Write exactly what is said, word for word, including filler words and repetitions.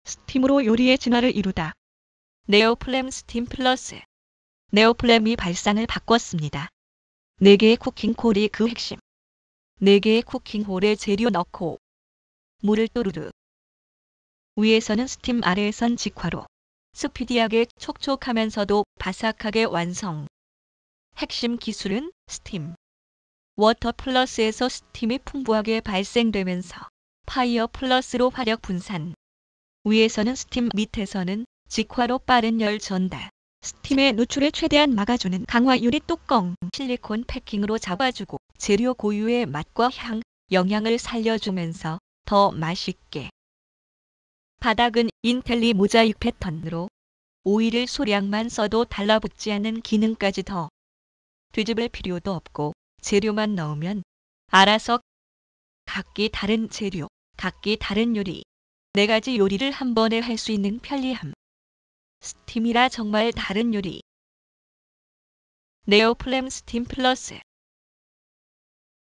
스팀으로 요리의 진화를 이루다. 네오플램 스팀 플러스. 네오플램이 발상을 바꿨습니다. 네 개의 쿠킹홀이 그 핵심. 네 개의 쿠킹홀에 재료 넣고 물을 또르르. 위에서는 스팀, 아래에선 직화로 스피디하게 촉촉하면서도 바삭하게 완성. 핵심 기술은 스팀. 워터 플러스에서 스팀이 풍부하게 발생되면서 파이어 플러스로 화력 분산. 위에서는 스팀, 밑에서는 직화로 빠른 열 전달. 스팀의 누출을 최대한 막아주는 강화 유리 뚜껑. 실리콘 패킹으로 잡아주고 재료 고유의 맛과 향, 영양을 살려주면서 더 맛있게. 바닥은 인텔리 모자이크 패턴으로 오일을 소량만 써도 달라붙지 않는 기능까지 더. 뒤집을 필요도 없고 재료만 넣으면 알아서 각기 다른 재료, 각기 다른 요리. 네 가지 요리를 한 번에 할 수 있는 편리함. 스팀이라 정말 다른 요리. 네오플램 스팀 플러스.